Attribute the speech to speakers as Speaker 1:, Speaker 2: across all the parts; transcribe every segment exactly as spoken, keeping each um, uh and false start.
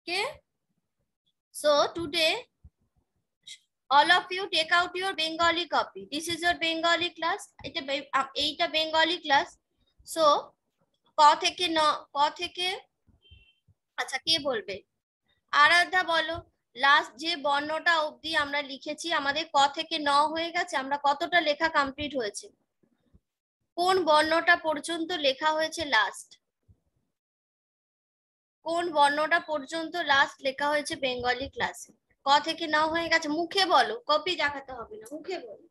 Speaker 1: Okay, so today all of you take out your Bengali copy. This is your Bengali class. এটা এইটা Bengali class. So ক থেকে ন ক থেকে আচ্ছা কে বলবে? আরাধ্যা বলো, লাস্ট যে বর্ণটা অবধি আমরা লিখেছি আমাদের ক থেকে ন হয়ে গেছে, আমরা কতটা লেখা কমপ্লিট হয়েছে? কোন বর্ণটা পর্যন্ত লেখা হয়েছে লাস্ট? কোন বর্ণটা পর্যন্ত লাস্ট লেখা হয়েছে বেঙ্গলি ক্লাসে? ক থেকে ন হয়ে গেছে, মুখে বলো, কপি দেখাতে হবে না, মুখে বলো।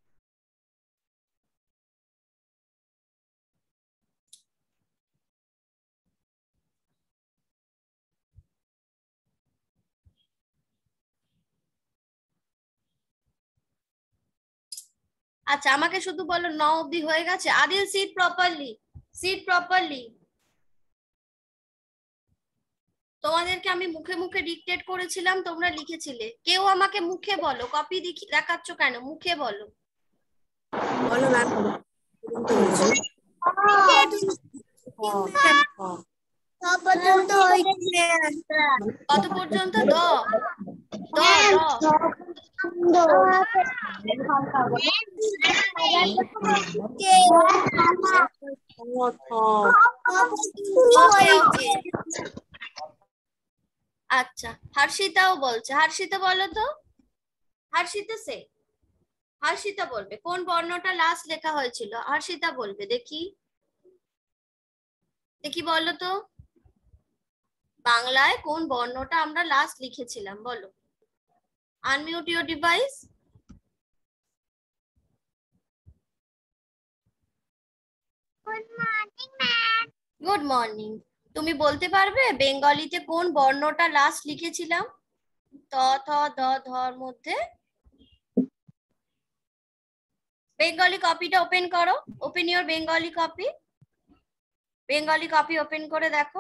Speaker 1: আচ্ছা আমাকে শুধু বলো ন অবধি হয়ে গেছে। Adil sit properly, sit properly. তোমাদেরকে আমি মুখে মুখে ডিকটেট করেছিলাম, তোমরা লিখেছিলে। কেউ আমাকে মুখে বলো, কপি দেখি দেখাচ্ছ কেন? মুখে বলো।
Speaker 2: বলো ম্যাম।
Speaker 1: কত পর্যন্ত? দ দ দ আচ্ছা হর্ষিতাও বলছে, হর্ষিতা বলো তো, হর্ষিতা সে হর্ষিতা বলবে কোন বর্ণটা লাস্ট লেখা হয়েছিল। হর্ষিতা বলবে, দেখি দেখি বলো তো, বাংলায় কোন বর্ণটা আমরা লাস্ট লিখেছিলাম বলো। Unmute your device. Good morning ma'am. Good morning. তুমি বলতে পারবে বেঙ্গলিতে কোন বর্ণটা লাস্ট লিখেছিলাম ত থ দ ধর মধ্যে? বেঙ্গলি কপিটা ওপেন করো, open your Bengali copy. Bengali copy open করে দেখো।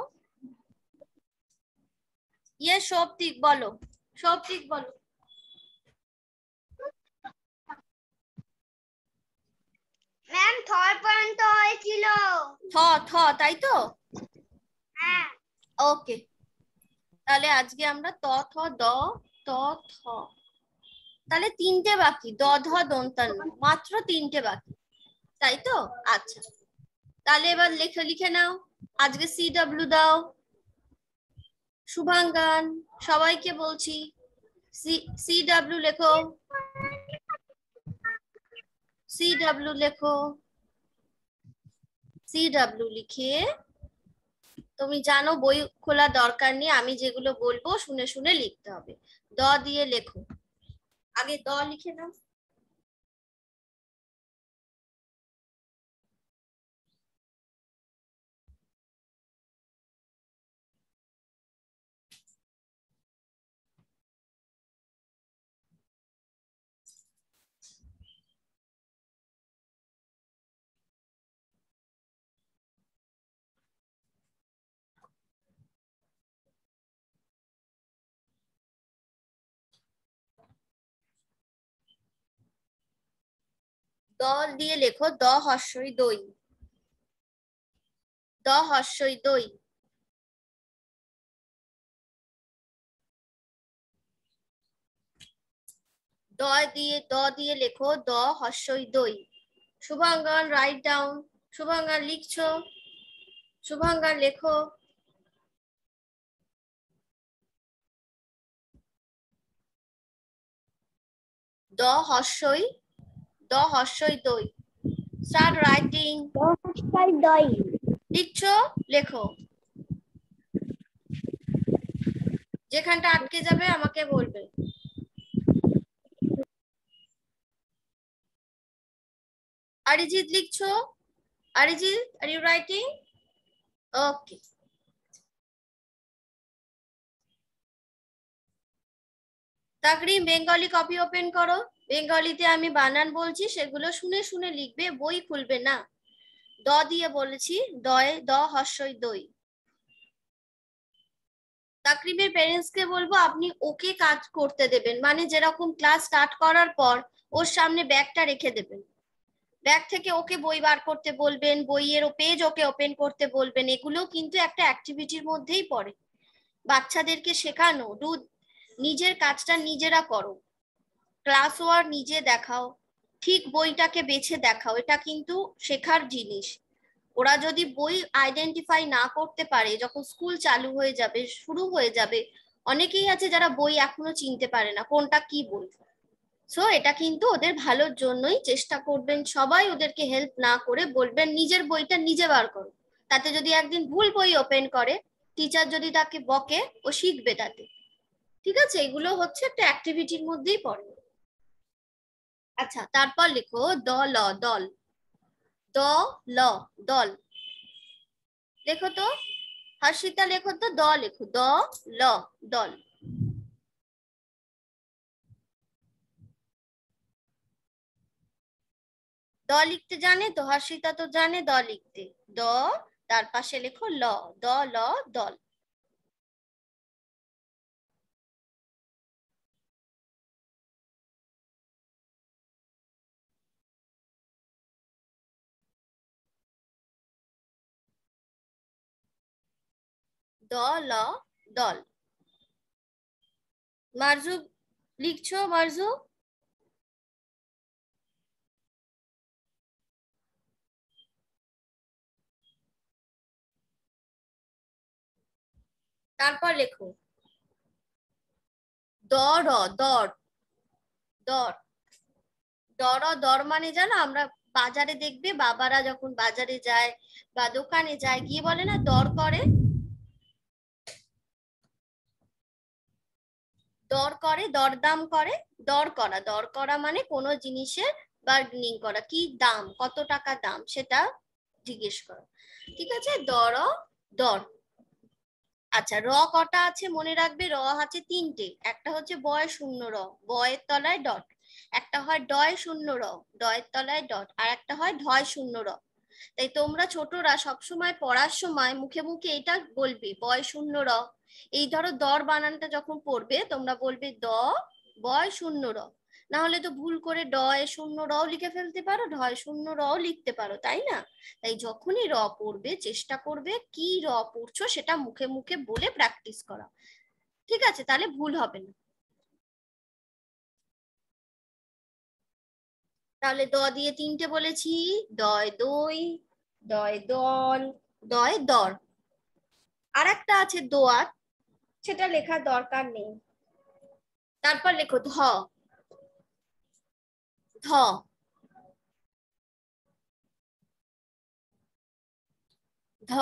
Speaker 1: ইয়ে সৌপ্তিক বলো, সৌপ্তিক বলো।
Speaker 3: ম্যাম থ পর্যন্ত হয়েছিল।
Speaker 1: থ থ তাই তো?
Speaker 3: হ্যাঁ।
Speaker 1: ওকে, তাহলে আজকে আমরা ত থ দ ত থ, তাহলে তিনটে বাকি, দ ধ দন্তান্ন, মাত্র তিনটে বাকি, তাই তো? আচ্ছা তাহলে এবার লেখে লিখে নাও। আজকে সি ডাব্লিউ দাও। শুভাঙ্গান, সবাইকে বলছি সি সি ডাব্লিউ লেখো, সি ডাব্লিউ লেখো। সি ডাব্লিউ লিখে তুমি জানো বই খোলা দরকার নেই, আমি যেগুলো বলবো শুনে শুনে লিখতে হবে। দ দিয়ে লেখো, আগে দ লিখে নাও। দ দিয়ে লেখো, দ হর্ষই দই, দ হর্ষই দই। দ দিয়ে দ দিয়ে লেখো, দ হর্ষই দই। শুভাঙ্গন রাইট ডাউন, শুভাঙ্গন লিখছো, শুভাঙ্গন লেখো। দ হর্ষই, দ হর্ষই দই। Start writing.
Speaker 3: দই
Speaker 1: লিখছো, লেখো। যেখানটা আটকে যাবে আমাকে বলবে। অরিজিৎ লিখছো, Arijit are you writing? Okay, Takrim Bengali copy open করো। বেঙ্গলিতে আমি বানান বলছি, সেগুলো শুনে শুনে লিখবে, বই খুলবে না। দ দিয়ে বলেছি, দয়ে দ হর্ষই দই। তাকরিমের প্যারেন্টস কে বলবো আপনি ওকে কাজ করতে দেবেন, মানে যেরকম ক্লাস স্টার্ট করার পর ওর সামনে ব্যাগটা রেখে দেবেন, ব্যাগ থেকে ওকে বই বার করতে বলবেন, বইয়ের পেজ ওকে ওপেন করতে বলবেন। এগুলো কিন্তু একটা অ্যাক্টিভিটির মধ্যেই পড়ে। বাচ্চাদেরকে শেখানো, ডু নিজের কাজটা নিজেরা করো, ক্লাস ওয়ার্ক নিজে দেখাও, ঠিক বইটাকে বেছে দেখাও, এটা কিন্তু শেখার জিনিস। ওরা যদি বই আইডেন্টিফাই না করতে পারে, যখন স্কুল চালু হয়ে যাবে, শুরু হয়ে যাবে, অনেকেই আছে যারা বই এখনো চিনতে পারে না কোনটা কি বই। সো এটা কিন্তু ওদের ভালোর জন্যই, চেষ্টা করবেন সবাই ওদেরকে হেল্প না করে, বলবেন নিজের বইটা নিজে বার করো। তাতে যদি একদিন ভুল বই ওপেন করে, টিচার যদি তাকে বকে, ও শিখবে তাতে। ঠিক আছে, এগুলো হচ্ছে একটা অ্যাক্টিভিটির মধ্যেই পড়ে। আচ্ছা, তারপর লেখো দল দল, দ ল দল। লেখো তো হর্ষিতা, লেখো তো দ, লেখো দ ল দল। দ লিখতে জানে তো হর্ষিতা? তো জানে দ লিখতে। দ, তার পাশে লেখো ল, দ ল দল। দ ল দল। মার্জু লিখছো? মার্জু তারপর লেখো দর, দর দর। দর দর মানে জানো, আমরা বাজারে দেখবে বাবারা যখন বাজারে যায় বা দোকানে যায়, গিয়ে বলে না দর করে, দর করে, দরদাম করে। দর করা, দর করা মানে কোনো জিনিসের বার্গেনিং করা, কি দাম, কত টাকা দাম, সেটা জিজ্ঞেস করা। ঠিক আছে, দর দর। আচ্ছা, র কটা আছে মনে রাখবে? র আছে তিনটে। একটা হচ্ছে বয় শূন্য র, বয়ের তলায় ডট। একটা হয় ডয় শূন্য র, ডয়ের তলায় ডট। আর একটা হয় ঢয় শূন্য র। তাই তোমরা ছোটরা সবসময় পড়ার সময় মুখে মুখে এটা বলবে, বয় শূন্য র। এই ধরো দর বানানটা যখন পড়বে, তোমরা বলবে দ বয় শূন্য র। না হলে তো ভুল করে ডয় শূন্য রও লিখে ফেলতে পারো, ঢয় শূন্য রও লিখতে পারো, তাই না? তাই যখনই র পড়বে, চেষ্টা করবে কি র পড়ছো সেটা মুখে মুখে বলে প্র্যাকটিস করা। ঠিক আছে, তাহলে ভুল হবে না। তাহলে দ দিয়ে তিনটে বলেছি, দয় দই, দয় দল, দয় দর। আর একটা আছে দোয়াত, সেটা লেখার দরকার নেই। তারপর লেখো ধ, ধ ধ।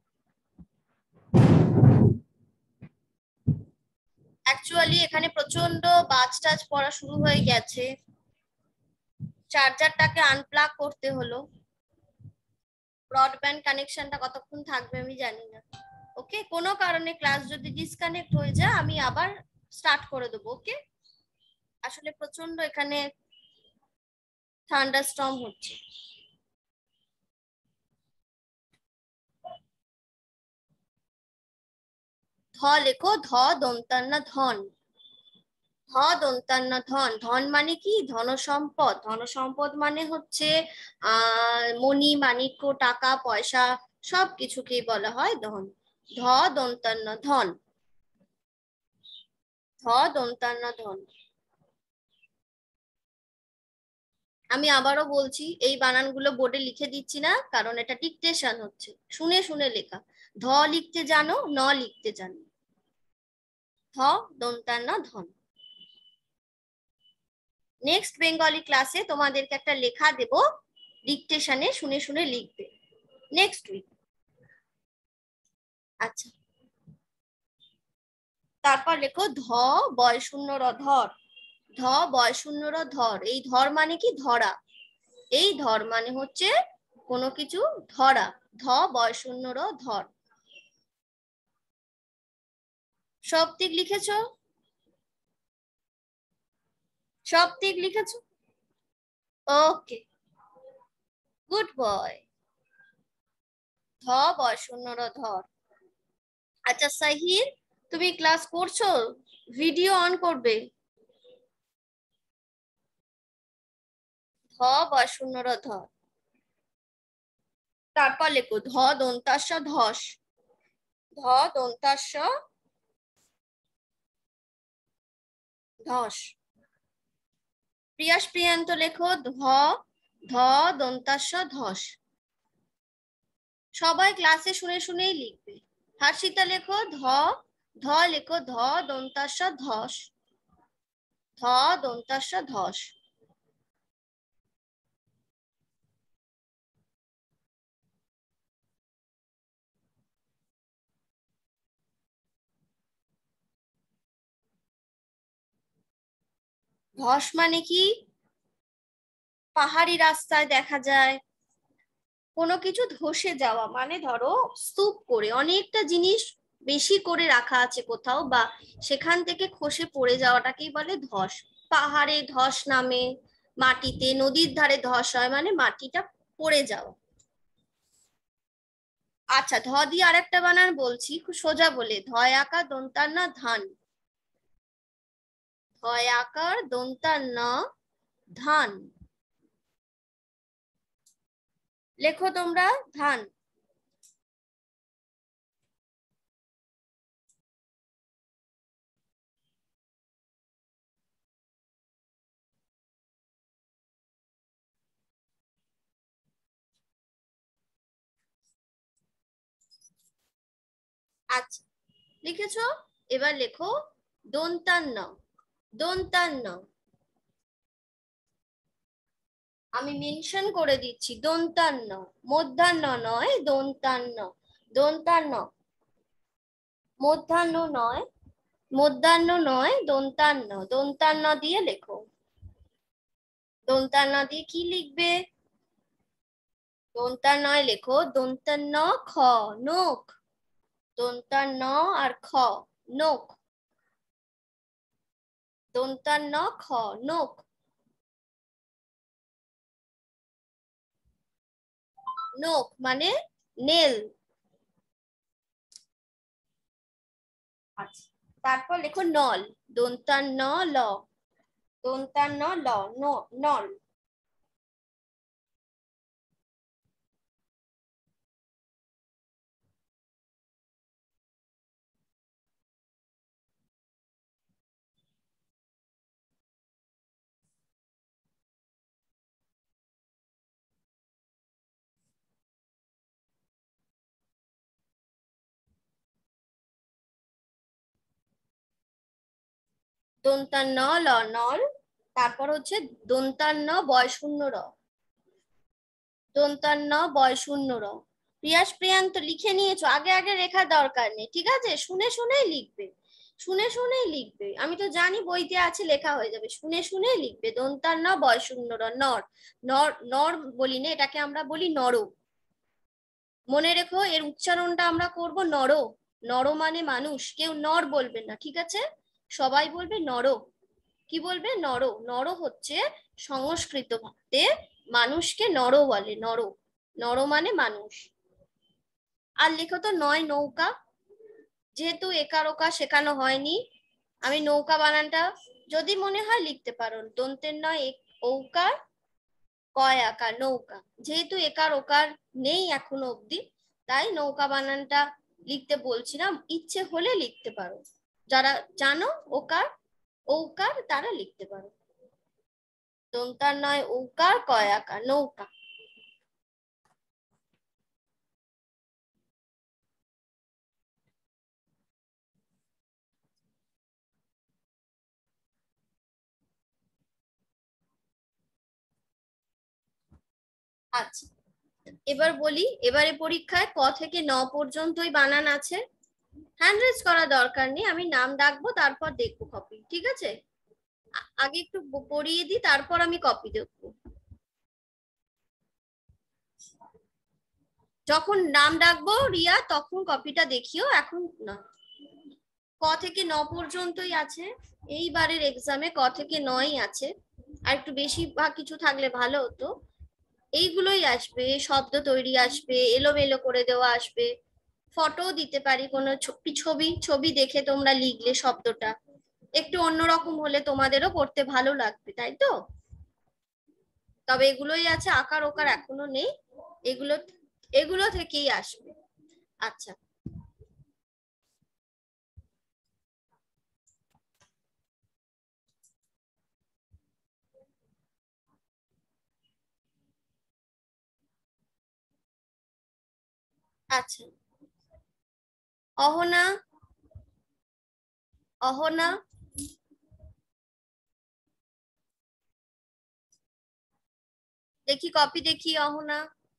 Speaker 1: অ্যাকচুয়ালি এখানে প্রচন্ড বাজ টাজ পড়া শুরু হয়ে গেছে, চার্জারটাকে আনপ্লাগ করতে হলো। ব্রডব্যান্ড কানেকশনটা কতক্ষণ থাকবে আমি জানি না। ওকে, কোনো কারণে ক্লাস যদি ডিসকানেক্ট হয়ে যায়, আমি আবার স্টার্ট করে দেবো। ওকে, আসলে প্রচন্ড এখানে থান্ডারস্টর্ম হচ্ছে। ধ লেখো, ধ দন্তান্ন ধন, ধ দন্তান্ন ধন। ধন মানে কি? ধন সম্পদ। ধন সম্পদ মানে হচ্ছে আহ মণি মাণিক্য, টাকা পয়সা, সব কিছুকেই বলা হয় ধন। ধ দন্তান্ন ধন, ধ দন্তান্ন ধন। আমি আবারও বলছি, এই বানানগুলো বোর্ডে লিখে দিচ্ছি না, কারণ এটা ডিকটেশন হচ্ছে, শুনে শুনে লেখা। ধ লিখতে জানো, ন লিখতে জানো। ধ দন্তান্ন ধন। নেক্সট বেঙ্গলি ক্লাসে তোমাদেরকে একটা লেখা দেব, ডিকটেশনে শুনে শুনে লিখবে নেক্সট উইক। আচ্ছা, তারপর লেখো ধ বয় শূন্য র ধর, ধ বয় শূন্য র ধর। এই ধর মানে কি? ধরা। এই ধর মানে হচ্ছে কোনো কিছু ধরা। ধ বয় শূন্য র ধর। সব দিক লিখেছো? সব দিক লিখেছো? Okay, good boy. ধ বয় শূন্য র ধর। আচ্ছা সাহির, তুমি ক্লাস করছো? ভিডিও অন করবে। ধ বয় শূন্য র ধর। তারপর লেখো ধ দন্তাস্য ধস, ধ দন্তাস্য ধস। প্রিয়াস প্রিয়ান্ত লেখো ধ ধ দন্তাস্য ধস। সবাই ক্লাসে শুনে শুনেই লিখবে। হর্ষিতা লেখো ধ ধ লেখো ধ দন্তাস্য ধস, ধ দন্তাস্য ধস। ধস মানে কি? পাহাড়ি রাস্তায় দেখা যায় কোনো কিছু ধসে যাওয়া, মানে ধরো স্তূপ করে অনেকটা জিনিস বেশি করে রাখা আছে কোথাও, বা সেখান থেকে খসে পড়ে যাওয়াটাকেই বলে ধস। পাহাড়ে ধস নামে, মাটিতে, নদীর ধারে ধস হয়, মানে মাটিটা পড়ে যাওয়া। আচ্ছা, ধ দিয়ে আরেকটা বানান বলছি, খুব সোজা বলে, ধয় আকার দন্তার না ধান, ধয় আকার দন্তার না ধান। লেখো তোমরা ধান। আচ্ছা, লিখেছো? এবার লেখো দন্তান্ন। দন্তান্ন আমি মেনশন করে দিচ্ছি, দন্তান্ন, মধ্যাহ্ন নয়, দন্তান্ন। দন্তান্ন, মধ্যাহ্ন নয়, মধ্যাহ্ন নয়, দন্তান্ন। দন্তান্ন দিয়ে লেখো। দন্তান্ন দিয়ে কি লিখবে? দন্তান্নয় লেখো দন্তান্ন খ, নোক। দন্তান্ন আর খ, নোক। দন্তান্ন খ, নোক। নোক মানে নেল। আচ্ছা, তারপর লেখো নল। দন্তান্ন ল, দন্তান্ন ল, নল। দন্তান্ন ল, নল। তারপর হচ্ছে দন্তান্ন বয় শূন্য র, দন্তান্ন বয় শূন্য র। প্রিয়াস প্রিয়ান্ত লিখে নিয়েছো? আগে আগে লেখার দরকার নেই, ঠিক আছে? শুনে শুনেই লিখবে, শুনে শুনেই লিখবে। আমি তো জানি বইতে আছে, লেখা হয়ে যাবে, শুনে শুনেই লিখবে। দন্তান্ন বয় শূন্য র, নর। নর, নর বলি না, এটাকে আমরা বলি নর। মনে রেখো, এর উচ্চারণটা আমরা করব নর। নর মানে মানুষ, কেউ নর বলবে না, ঠিক আছে? সবাই বলবে নর। কি বলবে? নর। নর হচ্ছে সংস্কৃত ভাষাতে মানুষকে নর বলে, নর। নর মানে মানুষ। আর লেখো তো নয় নৌকা। যেহেতু একার ওকার শেখানো হয়নি, আমি নৌকা বানানটা যদি মনে হয় লিখতে পারো। দন্তের নয় ঔকার, কয় আকার, নৌকা। যেহেতু একার ওকার নেই এখনো অব্দি, তাই নৌকা বানানটা লিখতে বলছিলাম। ইচ্ছে হলে লিখতে পারো, যারা জানো ওকার ঔকার তারা লিখতে পারো। দন্তার নয় ঔকার, কয় আকার, নৌকা। আচ্ছা, এবার বলি, এবারে পরীক্ষায় ক থেকে ন পর্যন্তই বানান আছে। হ্যান্ড রেজ করা দরকার নেই, আমি নাম ডাকবো তারপর দেখবো কপি, ঠিক আছে? আগে একটু পড়িয়ে দিই, তারপর আমি কপি দেখবো। যখন নাম ডাকবো রিয়া, তখন কপিটা দেখিও, এখন না। ক থেকে ন পর্যন্তই আছে এইবারের এক্সামে, ক থেকে নয় আছে। আর একটু বেশি বা কিছু থাকলে ভালো হতো। এইগুলোই আসবে, শব্দ তৈরি আসবে, এলোমেলো করে দেওয়া আসবে, ফটো দিতে পারি, কোনো ছবি ছবি দেখে তোমরা লিখলে শব্দটা একটু অন্যরকম হলে তোমাদেরও পড়তে ভালো লাগবে, তাই তো? তবে এগুলোই আছে, আকার ওকার এখনো নেই, এগুলো এগুলো থেকেই আসবে। আচ্ছা, আচ্ছা, অহনা, অহনা দেখি কপি দেখি অহনা।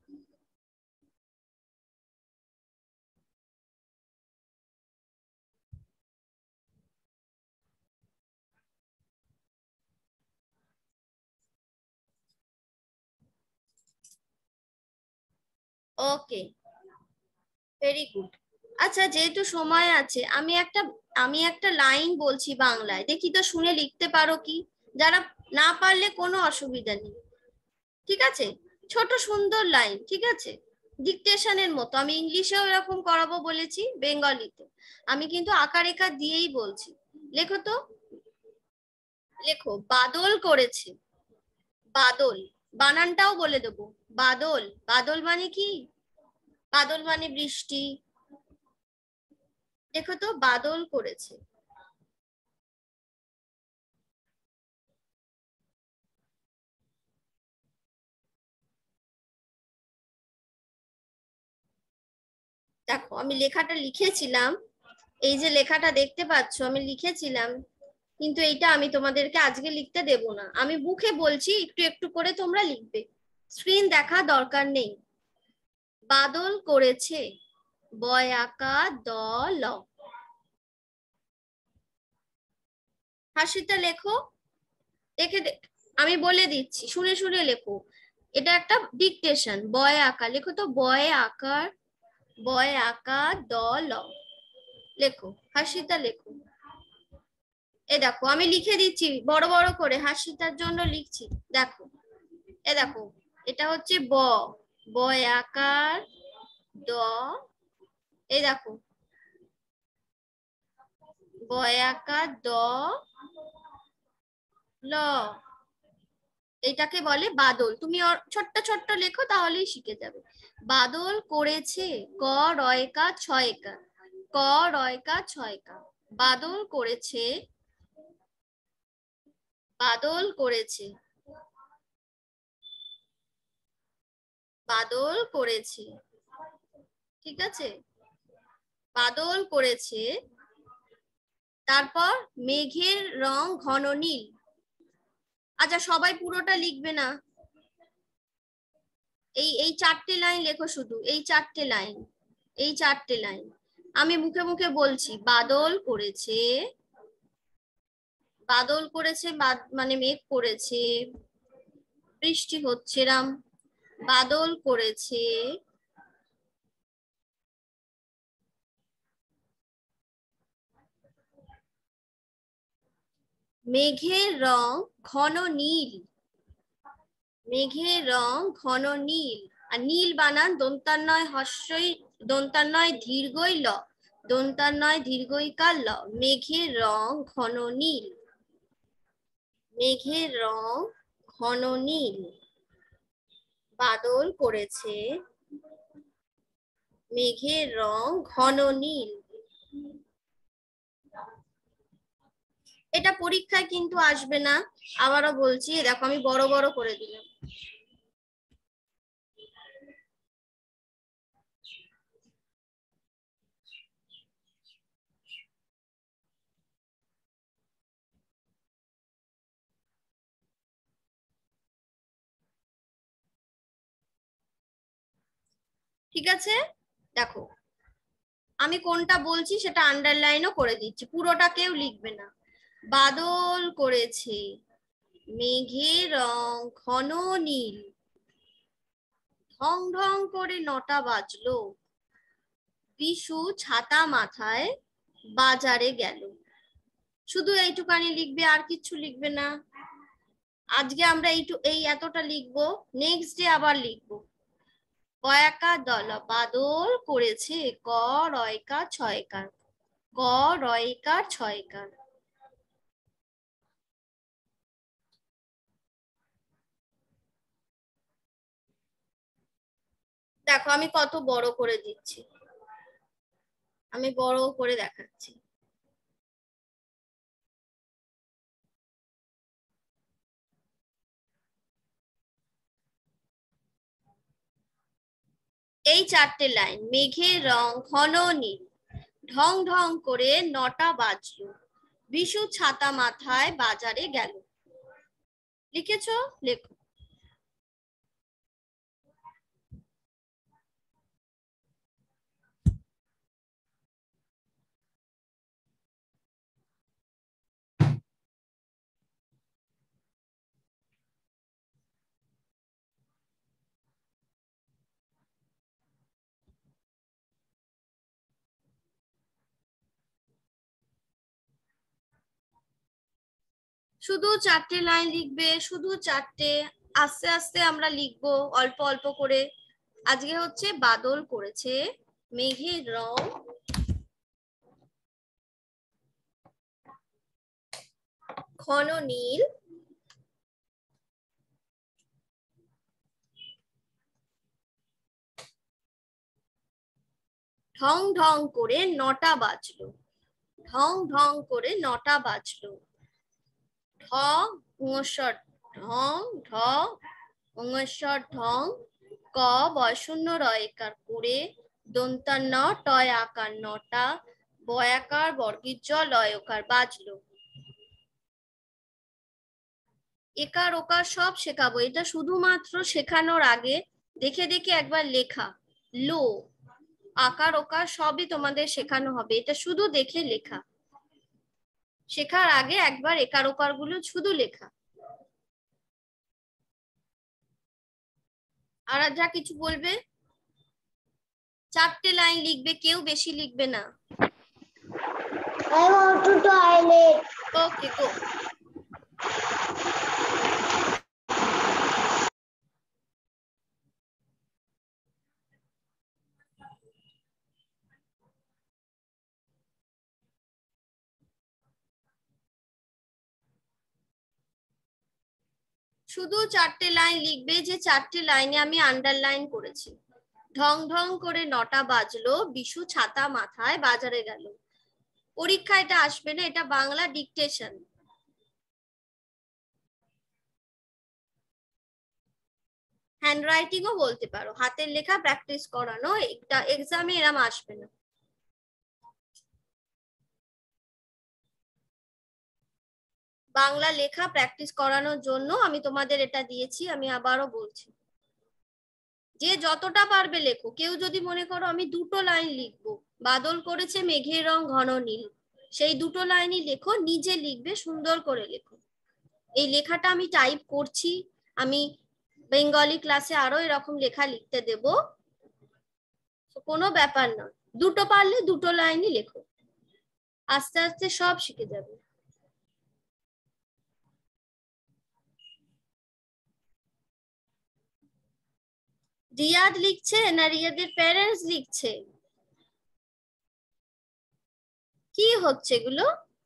Speaker 1: ওকে, ভেরি গুড। আচ্ছা, যেহেতু সময় আছে আমি একটা আমি একটা লাইন বলছি বাংলায়, দেখি তো শুনে লিখতে পারো কি। যারা না পারলে কোনো অসুবিধা নেই, ঠিক আছে? ছোট সুন্দর লাইন, ঠিক আছে? ডিকটেশনের মতো। আমি ইংলিশেও এরকম করাবো বলেছি, বেঙ্গলিতে আমি কিন্তু আঁকা রেখা দিয়েই বলছি। লেখো তো, লেখো বাদল করেছে। বাদল, বানানটাও বলে দেবো। বাদল, বাদল মানে কি? বাদল মানে বৃষ্টি। দেখো তো, বাদল করেছে। দেখো আমি লেখাটা লিখেছিলাম, এই যে লেখাটা দেখতে পাচ্ছ আমি লিখেছিলাম, কিন্তু এইটা আমি তোমাদেরকে আজকে লিখতে দেব না। আমি মুখে বলছি, একটু একটু করে তোমরা লিখবে, স্ক্রিন দেখা দরকার নেই। বাদল করেছে, বয় আকা দ ল। হাসিটা লেখো, দেখে আমি বলে দিচ্ছি, শুনে শুনে লেখো। এটা একটা ডিকটেশন। বয় আকা, লেখো তো, বয় আকার, বয় আকা দ ল। লেখো, হাসিটা লেখো। এ দেখো আমি লিখে দিচ্ছি বড় বড় করে, হাসিটার জন্য লিখছি। দেখো, এ দেখো, এটা হচ্ছে ব, বয় আকার দ। এই দেখো, বয় আকার দ ল। এটাকে বলে বাদল। তুমি ছোট্ট ছোট্ট লেখো, তাহলেই শিখে যাবে। বাদল করেছে, ক রয়কা ছয়কা, ক রয়কা ছয়কা। বাদল করেছে, বাদল করেছে, বাদল করেছে, ঠিক আছে? বাদল করেছে। তারপর মেঘের রং ঘন নীল। আচ্ছা, সবাই পুরোটা লিখবে না, এই এই চারটে লাইন লেখো, শুধু এই চারটে লাইন, এই চারটে লাইন আমি মুখে মুখে বলছি। বাদল করেছে, বাদল করেছে মানে মেঘ করেছে, বৃষ্টি হচ্ছে রাম। বাদল করেছে, মেঘের রং ঘন নীল, মেঘের রং ঘন নীল। আর নীল বানান দন্তান্নয় হস্যই, দন্তান্নয় দীর্ঘই ল, দন্তান্নয় দীর্ঘই কাল ল। মেঘের রং ঘন নীল, মেঘের রং ঘন নীল। বাদল করেছে, মেঘের রং ঘন নীল। এটা পরীক্ষায় কিন্তু আসবে না, আবারও বলছি। দেখো আমি বড় বড় করে দিলাম। ঠিক আছে, দেখো আমি কোনটা বলছি সেটা আন্ডারলাইনও করে দিচ্ছি, পুরোটা কেউ লিখবে না। বাদল করেছে, মেঘের রং ঘন নীল, ঢং ঢং করে নটা বাজলো, বিশু ছাতা মাথায় বাজারে গেল। শুধু এইটুকানি লিখবে, আর কিছু লিখবে না। আজকে আমরা এইটু এই এতটা লিখবো, নেক্সট ডে আবার লিখবো। কয়াকা দল, বাদল করেছে, ক রয়কা ছয়কার, ক রয়কার ছয়কার। দেখো আমি কত বড় করে দিচ্ছি, আমি বড় করে দেখাচ্ছি। এই চারটে লাইন, মেঘের রং ঘন নীল, ঢং ঢং করে নটা বাজলো, বিশু ছাতা মাথায় বাজারে গেল। লিখেছো? লেখো। শুধু চারটে লাইন লিখবে, শুধু চারটে। আস্তে আস্তে আমরা লিখবো অল্প অল্প করে। আজকে হচ্ছে বাদল করেছে, মেঘের রং ঘন নীল, ঢং ঢং করে নটা বাজলো, ঢং ঢং করে নটা বাজলো, ঢ ঙস্বর ঢং, ঢ ঙস্বর ঢং, ক বয়শূন্য রয়কার করে, দন্তান্ন টয় আকার নটা, বয়াকার বর্গীর জ লয়কার বাজলো। একার ওকার সব শেখাবো, এটা শুধুমাত্র শেখানোর আগে দেখে দেখে একবার লেখা। লো আকার ওকার সবই তোমাদের শেখানো হবে, এটা শুধু দেখে লেখা। শেখার আগে একবার একার ওকার গুলো শুধু লেখা। আর যা কিছু বলবে, চারটে লাইন লিখবে, কেউ বেশি লিখবে না।
Speaker 3: I want to toilet.
Speaker 1: ওকে, গো। শুধু চারটে লাইন লিখবে, যে চারটে লাইনে আমি আন্ডারলাইন করেছি। ঢং ঢং করে নটা বাজলো, বিশু ছাতা মাথায় বাজারে গেল। পরীক্ষা এটা আসবে না, এটা বাংলা ডিকটেশন। হ্যান্ডরাইটিংও বলতে পারো, হাতের লেখা প্র্যাকটিস করানো, এটা এক্সামে এরম আসবে না। বাংলা লেখা প্র্যাকটিস করানোর জন্য আমি তোমাদের এটা দিয়েছি, আমি আবারও বলছি। যে যতটা পারবে লেখো। কেউ যদি মনে করো আমি দুটো লাইন লিখবো, বাদল করেছে মেঘের রং ঘন নীল, সেই দুটো লাইনই লেখো, নিজে লিখবে, সুন্দর করে লেখো। এই লেখাটা আমি টাইপ করছি, আমি বেঙ্গলি ক্লাসে আরো এরকম লেখা লিখতে দেব, কোনো ব্যাপার নয়। দুটো পারলে দুটো লাইনই লেখো, আস্তে আস্তে সব শিখে যাবে। রিয়াদ লিখছে না রিয়াদের প্যারেন্টস লিখছে? কি হচ্ছে এগুলো?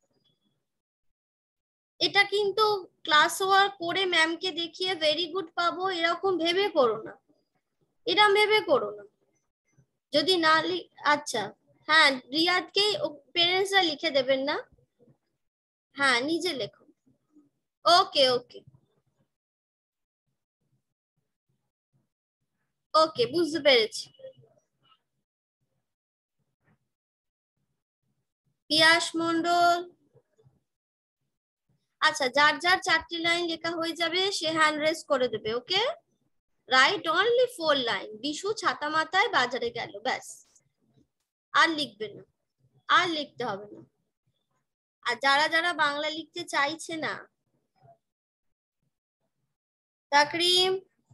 Speaker 1: এটা কিন্তু ক্লাস ওয়ার্ক করে ম্যামকে দেখিয়ে ভেরি গুড পাবো এরকম ভেবে করো না, এরকম ভেবে করো না। যদি না আচ্ছা, হ্যাঁ রিয়াদকে পেরেন্টসরা লিখে দেবেন না? হ্যাঁ নিজে লেখো। ওকে ওকে ওকে, বুঝতে পেরেছি। পিয়াস মন্ডল, আচ্ছা যার যার চারটি লাইন লেখা হয়ে যাবে সে হ্যান্ড রেজ করে দেবে। Okay, right only four line, Bishu ছাতা মাথায় বাজারে গেল, ব্যাস। আর লিখবে না, আর লিখতে হবে না। আর যারা যারা বাংলা লিখতে চাইছে না, তাকরিম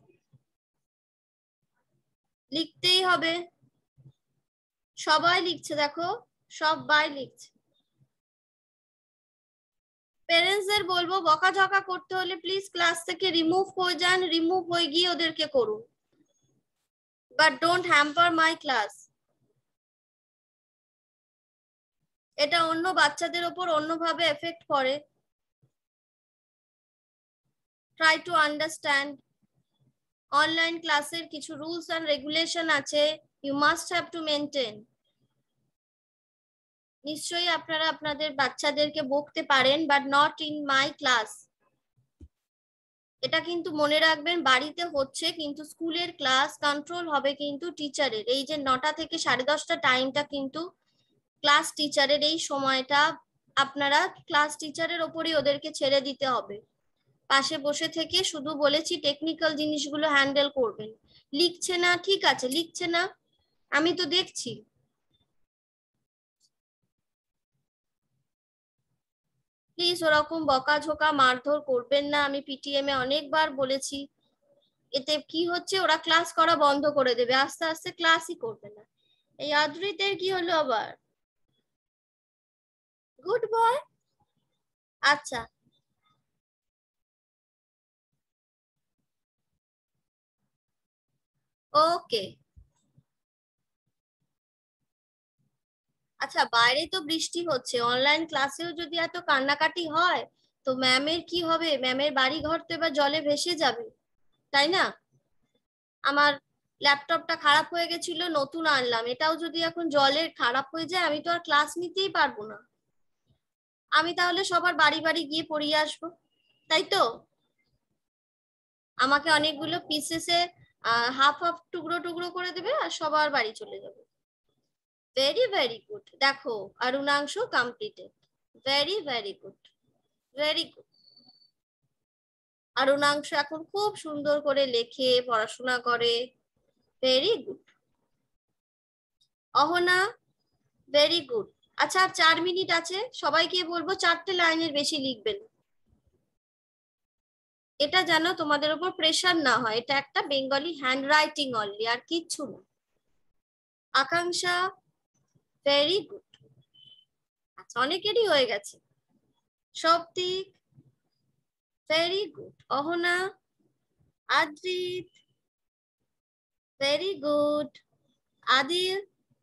Speaker 1: লিখতেই হবে। সবাই লিখছে, দেখো সবাই লিখছে। প্যারেন্টসদের বলবো বকাঝকা করতে হলে প্লিজ ক্লাস থেকে রিমুভ হয়ে যান, রিমুভ হয়ে গিয়ে ওদেরকে করুন, but don't hamper my class. এটা অন্য বাচ্চাদের ওপর অন্যভাবে এফেক্ট করে। ট্রাই টু আন্ডারস্ট্যান্ড, অনলাইন ক্লাসের কিছু রুলস এন্ড রেগুলেশন আছে, you must have to maintain. নিশ্চয়ই আপনারা আপনাদের বাচ্চাদেরকে বকতে পারেন, but not in my class. এটা কিন্তু মনে রাখবেন, বাড়িতে হচ্ছে কিন্তু স্কুলের ক্লাস কন্ট্রোল হবে কিন্তু টিচারের। এই যে নটা থেকে সাড়ে দশটা টাইমটা কিন্তু ক্লাস টিচারের, এই সময়টা আপনারা ক্লাস টিচারের ওপরই ওদেরকে ছেড়ে দিতে হবে। পাশে বসে থেকে শুধু বলেছি টেকনিক্যাল জিনিসগুলো হ্যান্ডেল করবেন। লিখছে না, ঠিক আছে, লিখছে না, আমি তো দেখছি। প্লিজ ওরকম বকাঝোকা মারধর করবেন না, আমি পিটিএম এ অনেকবার বলেছি। এতে কি হচ্ছে, ওরা ক্লাস করা বন্ধ করে দেবে, আস্তে আস্তে ক্লাসই করবে না। এই আদ্রিতের কি হলো আবার? Good boy. আচ্ছা, ওকে। আচ্ছা, বাইরে তো বৃষ্টি হচ্ছে, অনলাইন ক্লাসেও যদি এত কান্নাকাটি হয় তো ম্যামের কি হবে? ম্যামের বাড়ি ঘর তো এবার জলে ভেসে যাবে, তাই না? আমার ল্যাপটপটা খারাপ হয়ে গেছিল, নতুন আনলাম, এটাও যদি এখন জলে খারাপ হয়ে যায় আমি তো আর ক্লাস নিতেই পারবো না। আমি তাহলে সবার বাড়ি বাড়ি গিয়ে পড়িয়ে আসবো, তাই তো? আমাকে অনেকগুলো পিসেসে হাফ হাফ টুকরো টুকরো করে দেবে আর সবার বাড়ি চলে যাবে। Very very good. দেখো, Arunangshu completed. Very very good, very good. Arunangshu এখন খুব সুন্দর করে লেখে, পড়াশোনা করে। Very good. Ahana, very good. আচ্ছা, আর চার মিনিট আছে, সবাইকে বলবো চারটে লাইনের বেশি লিখবেন। এটা যেন তোমাদের উপর প্রেশার না হয়, এটা একটা বেঙ্গলি হ্যান্ড রাইটিং অনলি, আর কিচ্ছু না। আকাঙ্ক্ষা, ভেরি গুড। আচ্ছা, অনেকেরই হয়ে গেছে। সবদিক, very good. Ahana, Adrit, very good. Adil,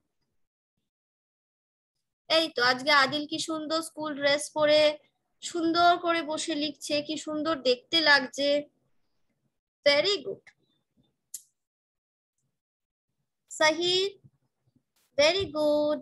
Speaker 1: এই তো আজকে আদিল কি সুন্দর স্কুল ড্রেস পরে সুন্দর করে বসে লিখছে, কি সুন্দর দেখতে লাগছে। Very good. Sahid, very good.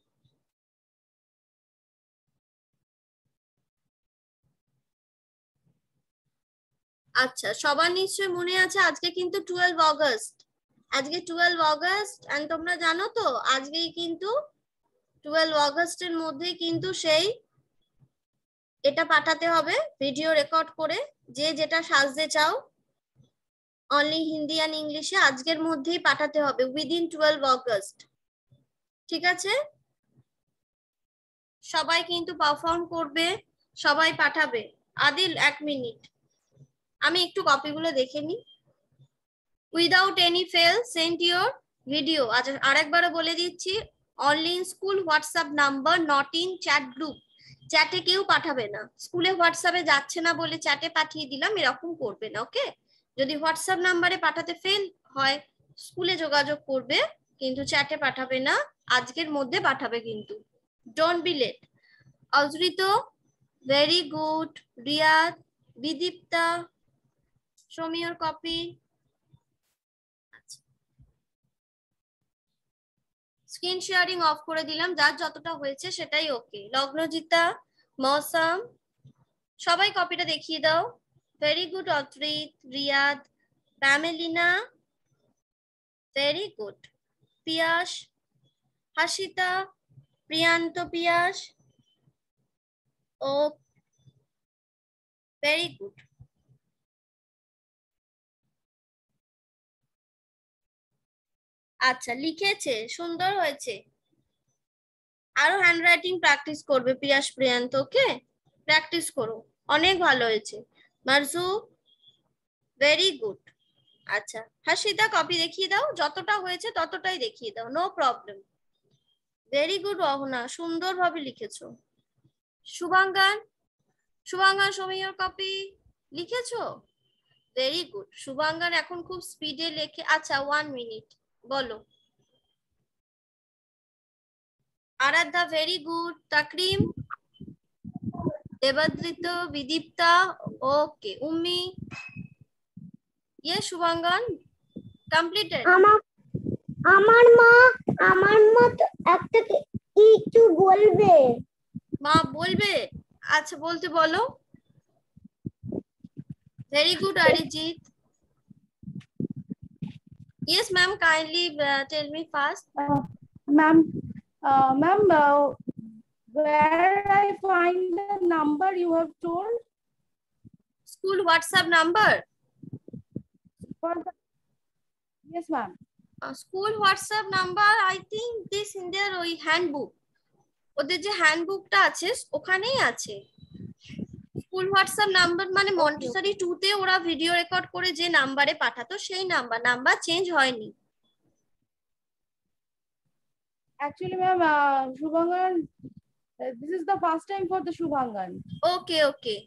Speaker 1: আচ্ছা, সবার নিশ্চয়ই মনে আছে আজকে কিন্তু টুয়েলভ অগস্ট। আজকে টুয়েলভ অগস্ট, এন্ড তোমরা জানো তো আজকেই কিন্তু টুয়েলভ অগস্টের মধ্যে কিন্তু সেই এটা পাঠাতে হবে ভিডিও রেকর্ড করে, যে যেটা সাজতে চাও অনলি হিন্দি আর ইংলিশে আজকের মধ্যেই পাঠাতে হবে উইদিন টুয়েলভ অগস্ট। ঠিক আছে? সবাই কিন্তু পারফর্ম করবে, সবাই পাঠাবে। আদিল, এক মিনিট, আমি একটু কপিগুলো দেখে নিই। Without any fail send your video. আচ্ছা, আরেকবারও বলে দিচ্ছি, only in school WhatsApp number, not in chat group. চ্যাটে কেউ পাঠাবে না, স্কুলে হোয়াটসঅ্যাপে যাচ্ছে না বলে চ্যাটে পাঠিয়ে দিলাম, এরকম করবে না। ওকে? যদি হোয়াটসঅ্যাপ নাম্বারে পাঠাতে ফেল হয় স্কুলে যোগাযোগ করবে, কিন্তু চ্যাটে পাঠাবে না, আজকের মধ্যে পাঠাবে কিন্তু। Don't be late. Ajrit, very good. Riyad, Bidipta, show me your copy. Screen sharing off করে দিলাম, যার যতটা হয়েছে সেটাই ওকে। লগ্নজিতা, মৌসম, সবাই কপিটা দেখিয়ে দাও। Very good. Atrit, Riyad, Pamelina, very good. Piyas, Hasita, Priyanta Piyas, oh very good. আচ্ছা, লিখেছে, সুন্দর হয়েছে। আরো হ্যান্ডরাইটিং প্র্যাকটিস করবে পিয়াস, প্রিয়ান্ত। ওকে, প্র্যাকটিস করো, অনেক ভালো হয়েছে। Marju, very good. আচ্ছা, হাসিদা কপি দেখিয়ে দাও, যতটা হয়েছে ততটাই দেখিয়ে দাও, no problem. Very good Ahana, সুন্দরভাবে লিখেছো। শুভাঙ্গান, শুভাঙ্গান সমীর কপি লিখেছো, ভেরি গুড। শুভাঙ্গান এখন খুব স্পিডে লেখে। আচ্ছা, ওয়ান মিনিট, বলো। Aradhya, very good. Takrim, Debadrit, Bidipta, okay. Ummi, ইয়ে শুভাঙ্গান, কমপ্লিটেড।
Speaker 3: আমার আমার মা আমার মা তো একটা কিছু বলবে।
Speaker 1: মা বলবে? আচ্ছা, বলতে বলো। Very good, Arijit. Yes, ma'am. Kindly uh, tell me fast.
Speaker 4: Uh, ma'am, uh, ma'am, uh, where I find the number you have told?
Speaker 1: School WhatsApp number.
Speaker 4: For the... Yes, ma'am.
Speaker 1: Uh, school WhatsApp number. I think this in their ওই handbook. ওদের যে হ্যান্ডবুকটা আছে ওখানেই আছে। School WhatsApp number মানে Montessori two তে ওরা video record করে যে নাম্বারে পাঠাতো সেই নাম্বার নাম্বার চেঞ্জ হয়নি।
Speaker 4: Actually, ma'am, uh, Shubhangan, uh, this is the first time for the Shubhangan.
Speaker 1: Okay, okay.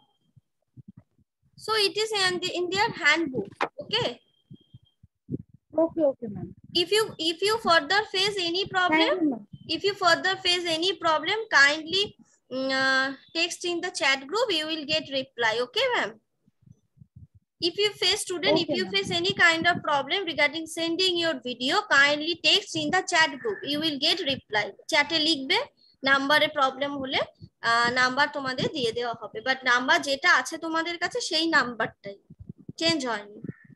Speaker 1: So it is in, the, in their handbook. Okay.
Speaker 4: Okay, okay, ma'am.
Speaker 1: If you if you further face any problem,
Speaker 4: Thank you,
Speaker 1: if you further face any problem, kindly uh, text in the chat group. You will get reply. Okay, ma'am. If you face student,
Speaker 4: Okay,
Speaker 1: if you
Speaker 4: ma'am.
Speaker 1: face any kind of problem regarding sending your video, kindly text in the chat group. You will get reply. Chat e লিখবে নাম্বারে problem হলে number তোমাদের দিয়ে দেওয়া হবে, but number যেটা আছে তোমাদের কাছে সেই নাম্বারটাই চেঞ্জ হয়নি।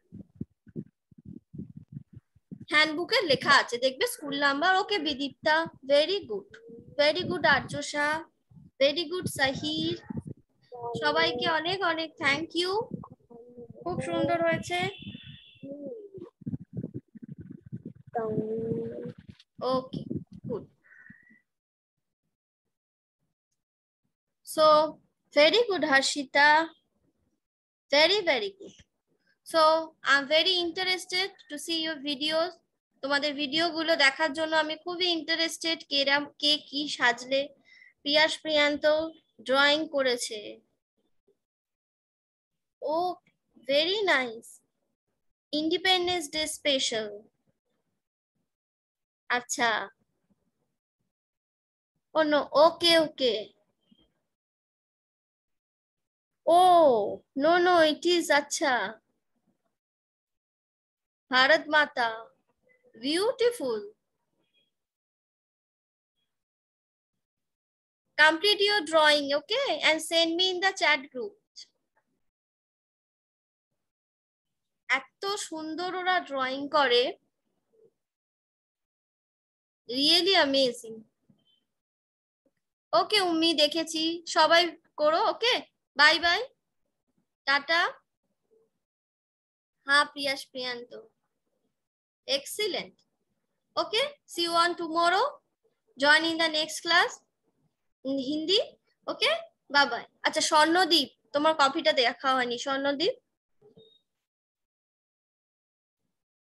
Speaker 1: হ্যান্ডবুকে লেখা আছে দেখবে school number. Okay Bidipta, very good, very good Aryasha, very good Sahir, সবাইকে অনেক অনেক থ্যাংক ইউ, খুব সুন্দর হয়েছে। Okay good. So very good Harshita, very very good. So I am very interested to see your videos. তোমাদের ভিডিও গুলো দেখার জন্য আমি খুবই ইন্টারেস্টেড। কেরাম কে কি সাজলে। পিয়াস প্রিয়ান্ত ড্রয়িং করেছে। Oh very nice. Independence Day special. আচ্ছা, oh no, okay okay. Oh no no, it is আচ্ছা। Bharat Mata, beautiful. Complete your drawing, okay, and send me in the chat group. এত সুন্দর ওরা drawing করে, really amazing. ওকে উম্মি, দেখেছি, সবাই করো। Okay, bye bye, tata. হ্যাঁ Priyas Priyanta, excellent. Okay, see you on tomorrow. Join in the next class in Hindi. Okay, bye bye. আচ্ছা স্বর্ণদীপ, তোমার কপিটা দেখা হয়নি স্বর্ণদীপ।